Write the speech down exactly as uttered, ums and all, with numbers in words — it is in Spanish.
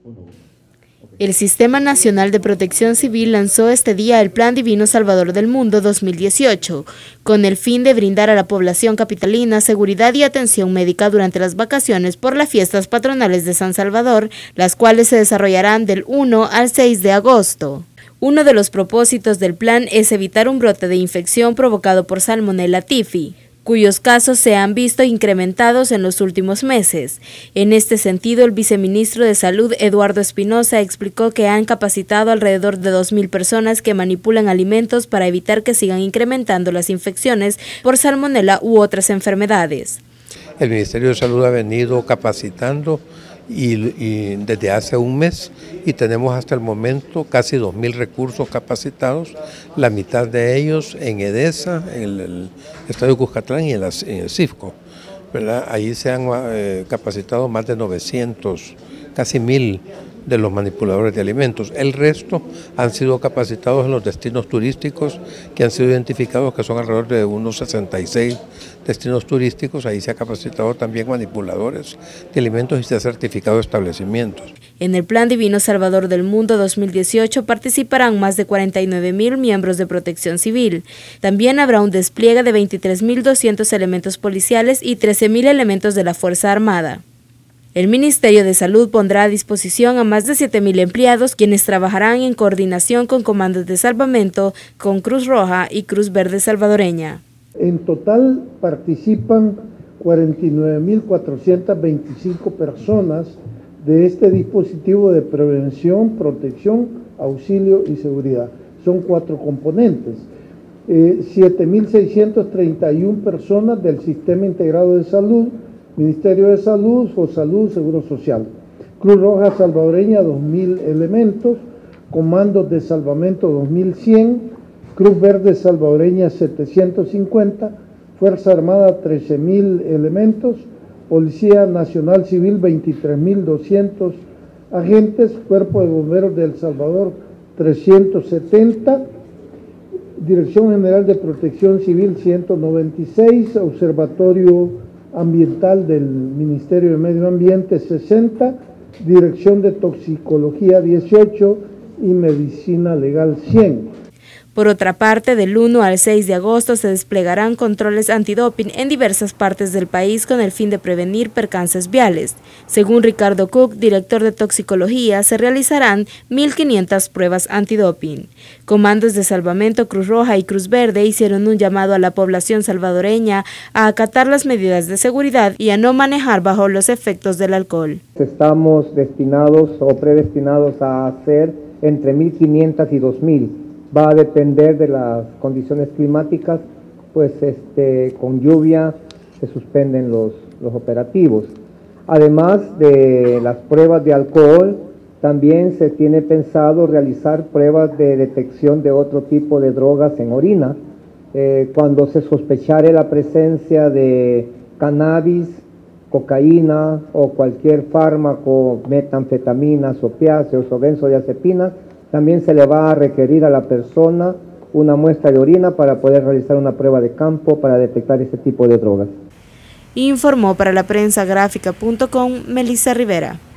El Sistema Nacional de Protección Civil lanzó este día el Plan Divino Salvador del Mundo dos mil dieciocho, con el fin de brindar a la población capitalina seguridad y atención médica durante las vacaciones por las fiestas patronales de San Salvador, las cuales se desarrollarán del uno al seis de agosto. Uno de los propósitos del plan es evitar un brote de infección provocado por Salmonella Typhi, cuyos casos se han visto incrementados en los últimos meses. En este sentido, el viceministro de Salud, Eduardo Espinosa, explicó que han capacitado alrededor de dos mil personas que manipulan alimentos para evitar que sigan incrementando las infecciones por salmonela u otras enfermedades. El Ministerio de Salud ha venido capacitando y, y desde hace un mes y tenemos hasta el momento casi dos mil recursos capacitados, la mitad de ellos en EDESA, en el, el Estadio Cuscatlán y en, las, en el CIFCO, ¿verdad? Ahí se han eh, capacitado más de novecientos, casi mil de los manipuladores de alimentos. El resto han sido capacitados en los destinos turísticos que han sido identificados, que son alrededor de unos sesenta y seis destinos turísticos. Ahí se ha capacitado también manipuladores de alimentos y se ha certificado establecimientos. En el Plan Divino Salvador del Mundo dos mil dieciocho participarán más de cuarenta y nueve mil miembros de Protección Civil. También habrá un despliegue de veintitrés mil doscientos elementos policiales y trece mil elementos de la Fuerza Armada. El Ministerio de Salud pondrá a disposición a más de siete mil empleados, quienes trabajarán en coordinación con comandos de salvamento, con Cruz Roja y Cruz Verde Salvadoreña. En total participan cuarenta y nueve mil cuatrocientas veinticinco personas de este dispositivo de prevención, protección, auxilio y seguridad. Son cuatro componentes. Eh, siete mil seiscientas treinta y una personas del Sistema Integrado de Salud, Ministerio de Salud, Fosalud, Seguro Social. Cruz Roja Salvadoreña, dos mil elementos. Comandos de Salvamento, dos mil cien. Cruz Verde Salvadoreña, setecientos cincuenta. Fuerza Armada, trece mil elementos. Policía Nacional Civil, veintitrés mil doscientos agentes. Cuerpo de Bomberos de El Salvador, trescientos setenta. Dirección General de Protección Civil, ciento noventa y seis. Observatorio Ambiental del Ministerio de Medio Ambiente, sesenta, Dirección de Toxicología, dieciocho y Medicina Legal, cien. Por otra parte, del uno al seis de agosto se desplegarán controles antidoping en diversas partes del país con el fin de prevenir percances viales. Según Ricardo Cook, director de toxicología, se realizarán mil quinientas pruebas antidoping. Comandos de Salvamento, Cruz Roja y Cruz Verde hicieron un llamado a la población salvadoreña a acatar las medidas de seguridad y a no manejar bajo los efectos del alcohol. Estamos destinados o predestinados a hacer entre mil quinientas y dos mil. Va a depender de las condiciones climáticas, pues este, con lluvia se suspenden los, los operativos. Además de las pruebas de alcohol, también se tiene pensado realizar pruebas de detección de otro tipo de drogas en orina. Eh, cuando se sospechare la presencia de cannabis, cocaína o cualquier fármaco, metanfetaminas, opiáceos o benzodiazepinas, también se le va a requerir a la persona una muestra de orina para poder realizar una prueba de campo para detectar este tipo de drogas. Informó para la prensa gráfica punto com Melissa Rivera.